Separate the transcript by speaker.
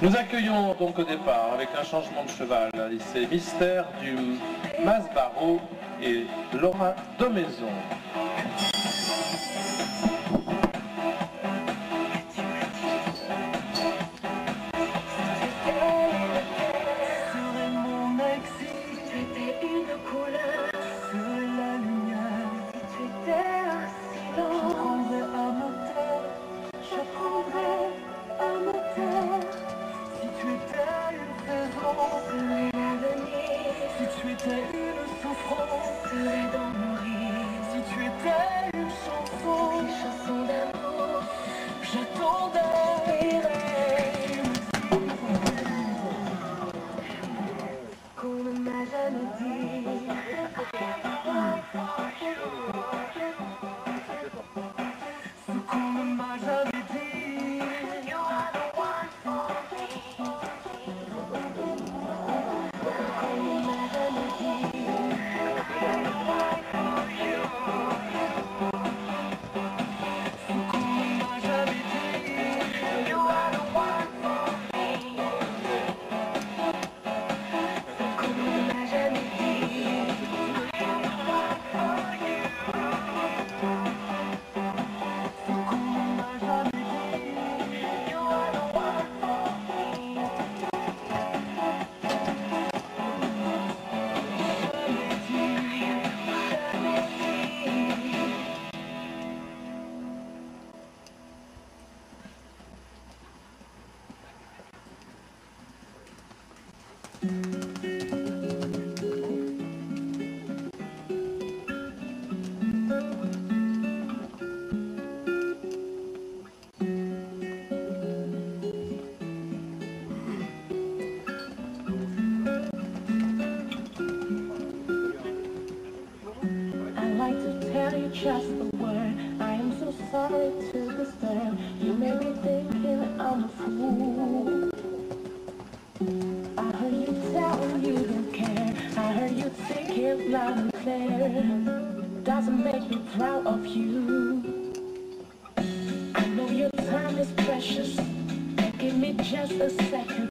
Speaker 1: Nous accueillons donc au départ avec un changement de cheval, c'est Mystère du Masbaro et Laura Domaison.
Speaker 2: Si tu étais une souffrance, serais dans mon rire. Si tu étais une chanson, une chanson d'amour, j'attendais qu'on ne m'a jamais dit. Ce qu'on ne m'a jamais dit. You are the one for me. Just the word, I am so sorry to disturb. You may be thinking I'm a fool. I heard you tell you don't care. I heard you think it loud and clear. Doesn't make me proud of you. I know your time is precious. Give me just a second.